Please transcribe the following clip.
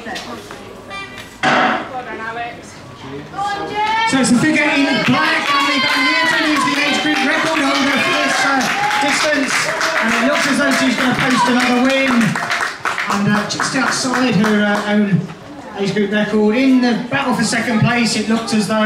So it's a figure in black, Amelie Van Heerden, who's the age group record holder for this distance, and it looks as though she's going to post another win, and just outside her own age group record. In the battle for second place, it looked as though